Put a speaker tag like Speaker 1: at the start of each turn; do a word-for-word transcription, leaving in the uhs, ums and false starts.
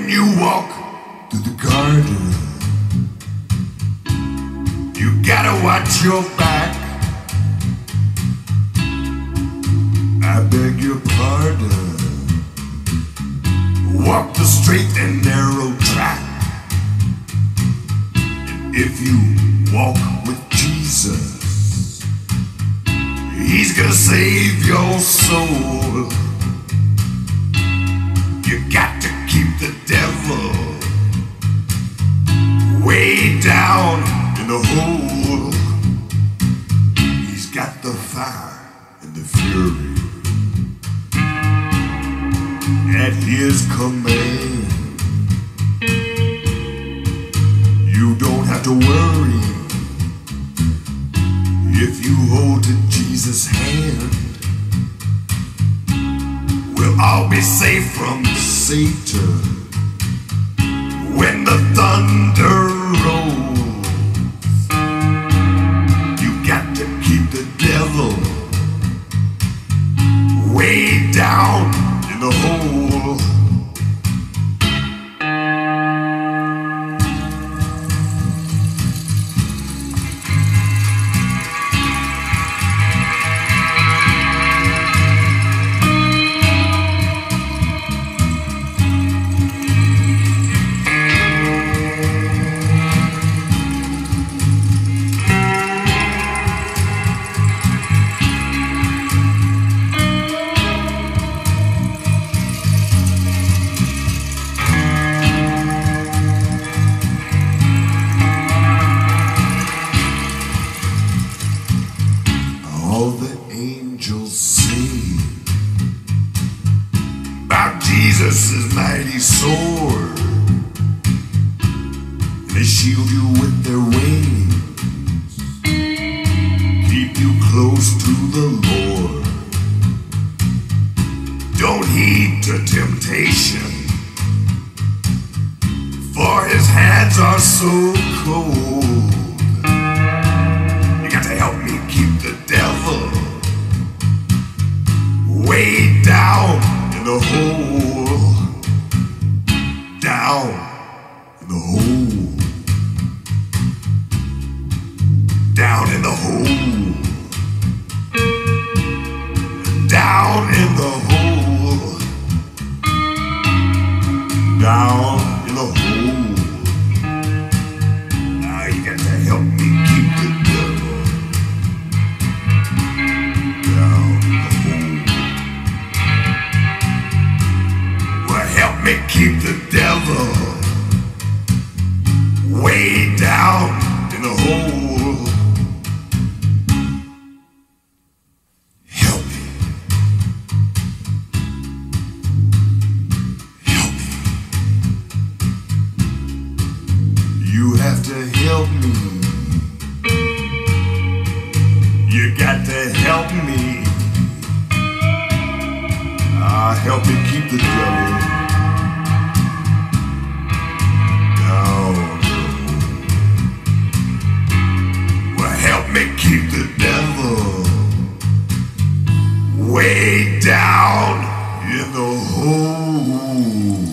Speaker 1: When you walk through the garden, you gotta watch your back. I beg your pardon. Walk the straight and narrow track. And if you walk with Jesus, He's gonna save your soul. You got to keep the devil way down in the hole. He's got the fire and the fury at His command. You don't have to worry if you hold to Jesus' hand. We'll all be safe from Satan when the thunder rolls. You got to keep the devil way down in the hole. All the angels sing about Jesus' mighty sword. They shield you with their wings, keep you close to the Lord. Don't heed to temptation, for His hands are so cold. You got to help me keep the devil way down in the hole. Down in the hole. Down in the hole. Down in the hole. Down in the hole. Now you got to help me keep the devil down in the hole. Well, help me keep the devil way down in the hole. Help me. Help me. You have to help me. You got to help me. Ah, help me keep the devil down the hole. Well, help me keep the devil way down in the hole.